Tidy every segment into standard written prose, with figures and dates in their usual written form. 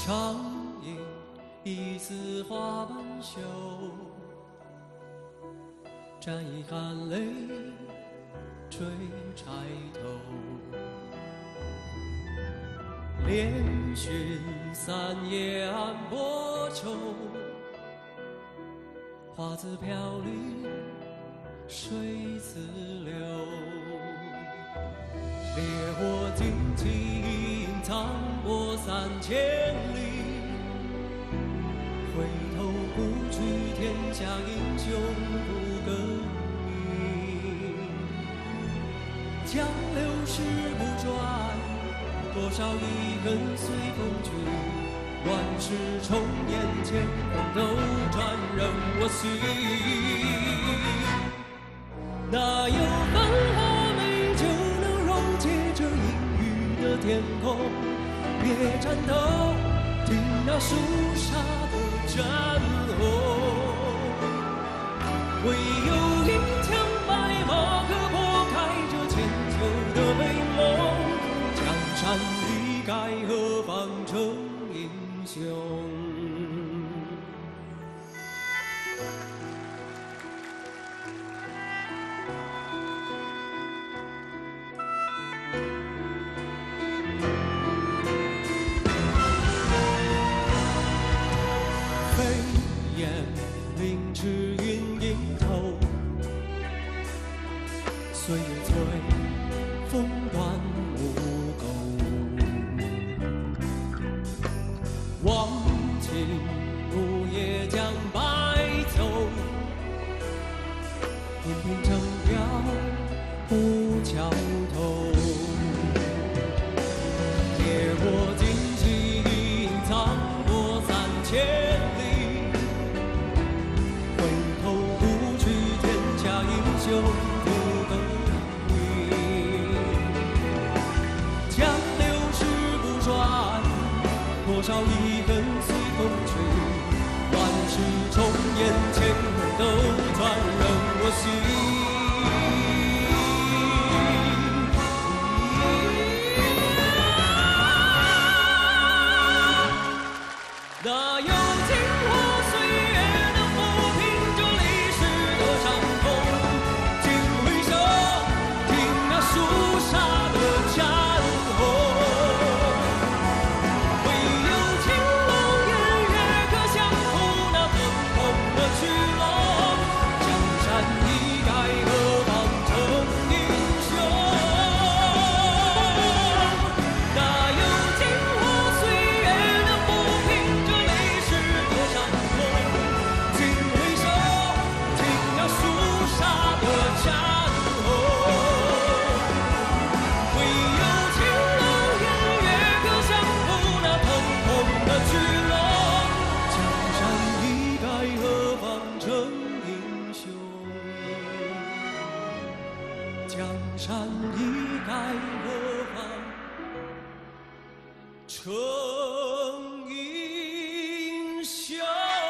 长夜一丝花瓣羞，沾一汗泪吹柴头。连续3夜暗波愁，花自飘零水自流。烈火旌旗隐藏过3000里，回头不去天下英雄不更名。江流石不转，多少遗恨随风去。万事重演，乾坤斗转任我行。哪有繁华美酒能溶解这阴郁的天空？别颤抖，听那肃杀的战吼。唯有一枪白马，可破开这千秋的美梦。江山易改，何妨成英雄。飞檐凌迟云影头，岁月催风断无钩。忘情午夜将白走，频频城标不桥头。烈火旌旗隐藏过3000里，回头不去天下英雄不更名。江流石不转，多少遗恨随风去。万事重演，乾坤斗转任我行。哪有镜花岁月能抚平这历史的伤痛？请回首，听那肃杀的战吼。唯有青龙偃月，可相负那腾空的巨龙。江山易改，何妨成英雄？哪有镜花岁月能抚平这历史的伤痛？请回首，听那肃杀的战吼。唯有青龙偃月，可相负那腾空的巨龙。江山易改，何妨成英雄？江山易改，何妨成英雄？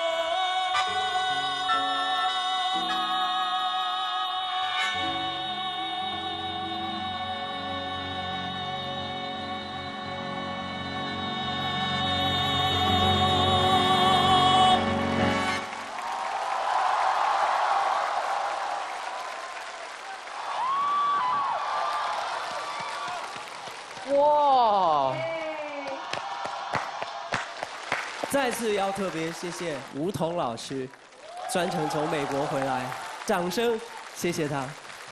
哇！再次要特别谢谢吴彤老师，专程从美国回来，掌声谢谢他。